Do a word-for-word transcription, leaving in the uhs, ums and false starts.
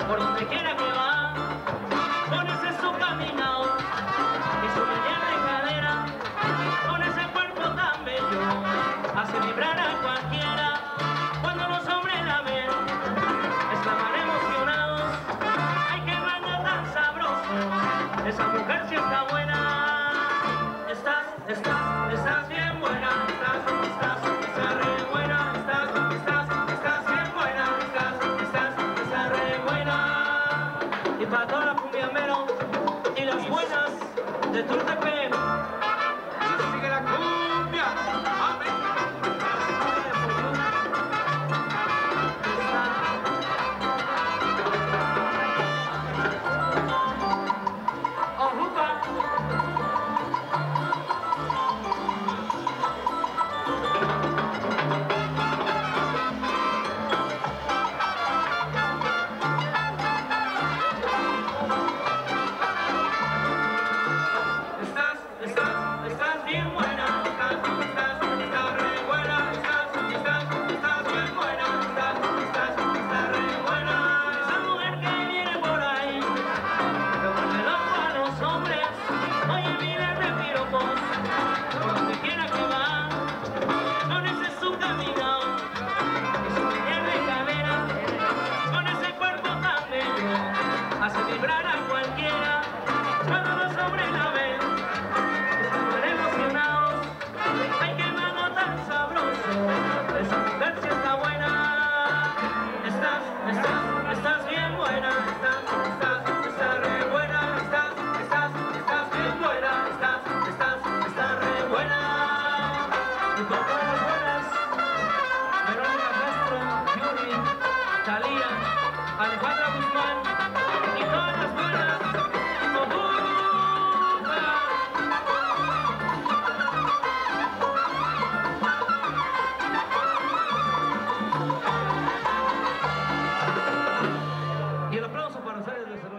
por donde quiera que va, con ese su caminado y su media de cadera, con ese cuerpo tan bello, hace vibrar a cualquiera. Cuando los hombres la ven, exclaman emocionados, ¡ay, qué baño tan sabroso! Esa mujer sí está buena. Estás, estás, estás bien buena, estás, estás, estás re buena, estás, estás, estás bien buena, estás, estás, estás re buena. Y para todas las cumbiamberos y las buenas de Tultepec, sigue la cumbia. Amén. Estás bien buena, estás, estás, estás re buena, estás, estás, estás bien buena, estás, estás, estás re buena. Esa mujer que viene por ahí, que vuelve loco a los hombres, oye, vive de piropos, por donde quiera que va, con ese su caminado y su media de cadera, con ese cuerpo tan bello, hace vibrar a cualquiera. Cuando los hombres la ven, esa mujer sí está buena. Estás, estás, estás bien buena. Estás, estás, estás re buena. Estás, estás, estás bien buena. Estás, estás, estás re buena. Y por todas las buenas, Verónica Castro, Yuri, Talía, Alejandra Guzmán y todas las buenas. Y el aplauso para ustedes, desde luego.